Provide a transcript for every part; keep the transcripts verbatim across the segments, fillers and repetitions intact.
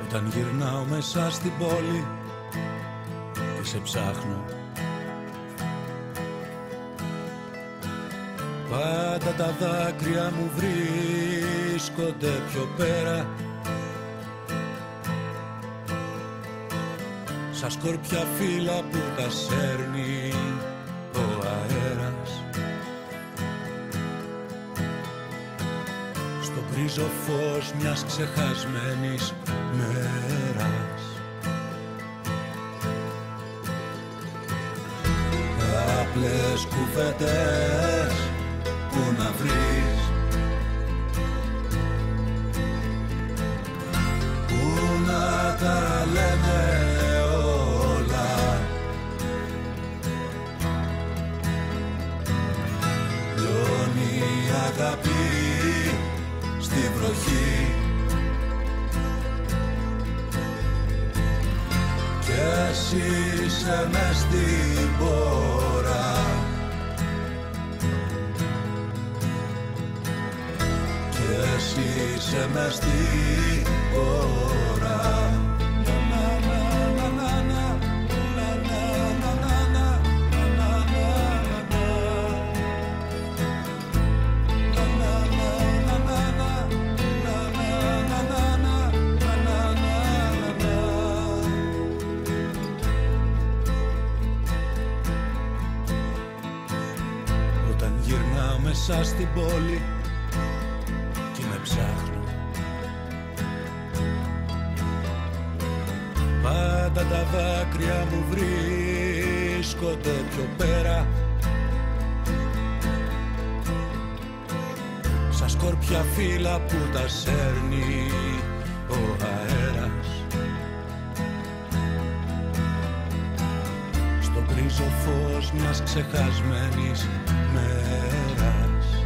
Όταν γυρνάω μέσα στην πόλη και σε ψάχνω, πάντα τα δάκρυα μου βρίσκονται πιο πέρα, σαν σκορπιά φύλλα που τα σέρνει ο αέρας. Στο γκρίζο φως μιας ξεχασμένης μέρας. Απλές κουβέντες που να βρεις, που να τα λένε όλα, λιώνει η αγάπη στη βροχή και εσύ είσαι μες στην πόρα. Και εσύ είσαι μες στην πόρα. Μέσα στην πόλη και με ψάχνω, πάντα τα δάκρυα μου βρίσκονται πιο πέρα, σαν σκορπιά φύλλα που τα σέρνει ο αέρας. Στο γκρίζο φως μιας ξεχασμένης μέρας.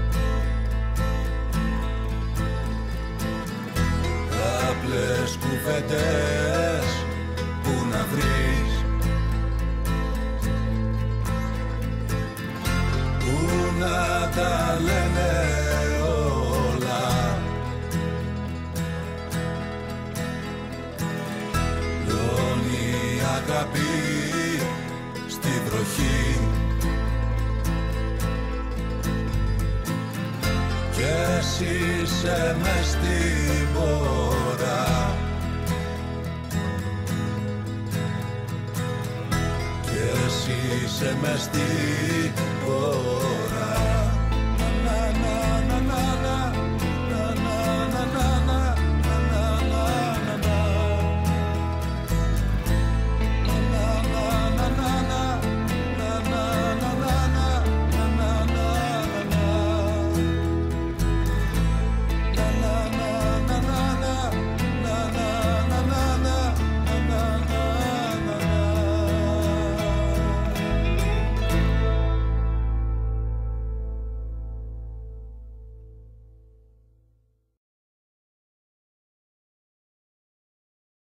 Απλές κουβέντες που να βρεις, που να τα λένε όλα, λιώνει η αγάπη στη βροχή και εσύ είσαι μες στην πόρα. Και εσύ είσαι μες στην πόρα.